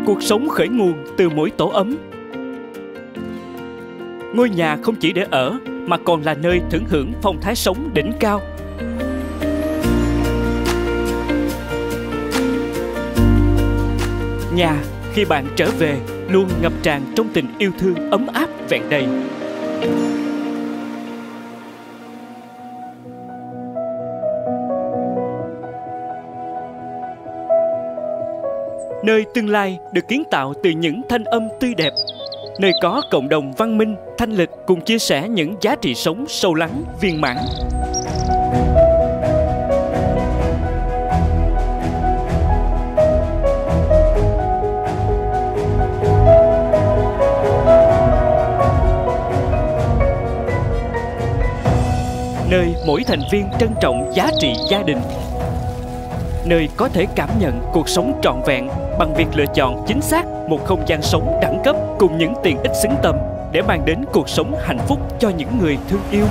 Cuộc sống khởi nguồn từ mỗi tổ ấm. Ngôi nhà không chỉ để ở mà còn là nơi thưởng hưởng phong thái sống đỉnh cao. Nhà khi bạn trở về luôn ngập tràn trong tình yêu thương ấm áp vẹn đầy. Nơi tương lai được kiến tạo từ những thanh âm tươi đẹp, nơi có cộng đồng văn minh, thanh lịch cùng chia sẻ những giá trị sống sâu lắng, viên mãn. Nơi mỗi thành viên trân trọng giá trị gia đình, nơi có thể cảm nhận cuộc sống trọn vẹn bằng việc lựa chọn chính xác một không gian sống đẳng cấp cùng những tiện ích xứng tầm để mang đến cuộc sống hạnh phúc cho những người thương yêu.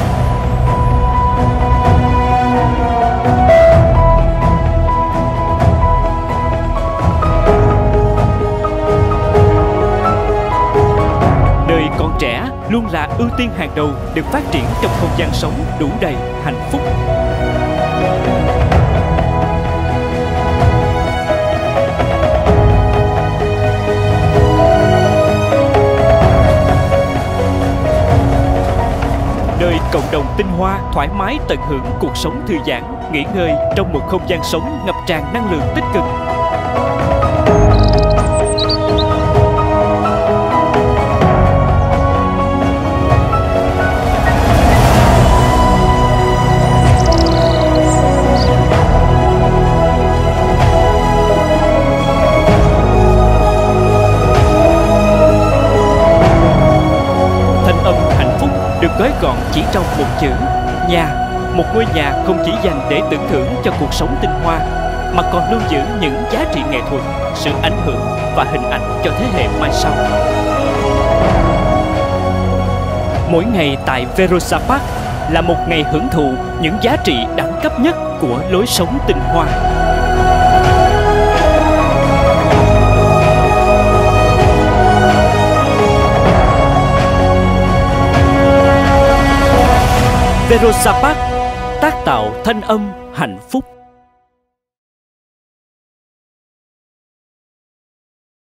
Nơi con trẻ luôn là ưu tiên hàng đầu được phát triển trong không gian sống đủ đầy hạnh phúc. Nơi cộng đồng tinh hoa thoải mái tận hưởng cuộc sống thư giãn, nghỉ ngơi trong một không gian sống ngập tràn năng lượng tích cực. Thanh âm hạnh phúc được gói gọn chỉ trong một chữ nhà. Một ngôi nhà không chỉ dành để tưởng thưởng cho cuộc sống tinh hoa mà còn lưu giữ những giá trị nghệ thuật, sự ảnh hưởng và hình ảnh cho thế hệ mai sau. Mỗi ngày tại Verosa Park là một ngày hưởng thụ những giá trị đẳng cấp nhất của lối sống tinh hoa. Verosa Park tác tạo thanh âm hạnh phúc.